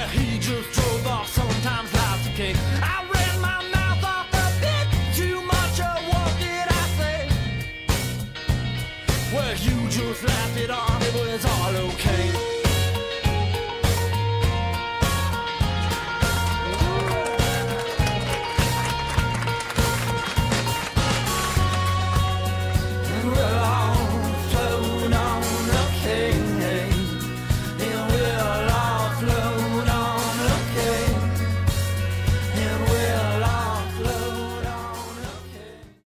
he just drove off, sometimes life's okay. I ran my mouth off a bit too much, or what did I say? Well, you just laughed it off, it was all okay.